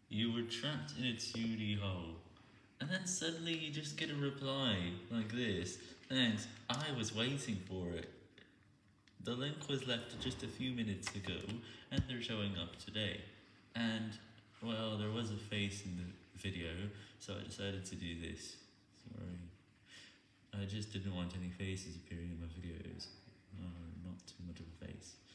You were trapped in a 2D hole, and then suddenly you just get a reply like this. Thanks, I was waiting for it. The link was left just a few minutes ago, and they're showing up today. And, well, there was a face in the video, so I decided to do this. Sorry. I just didn't want any faces appearing in my videos. Not too much of a face.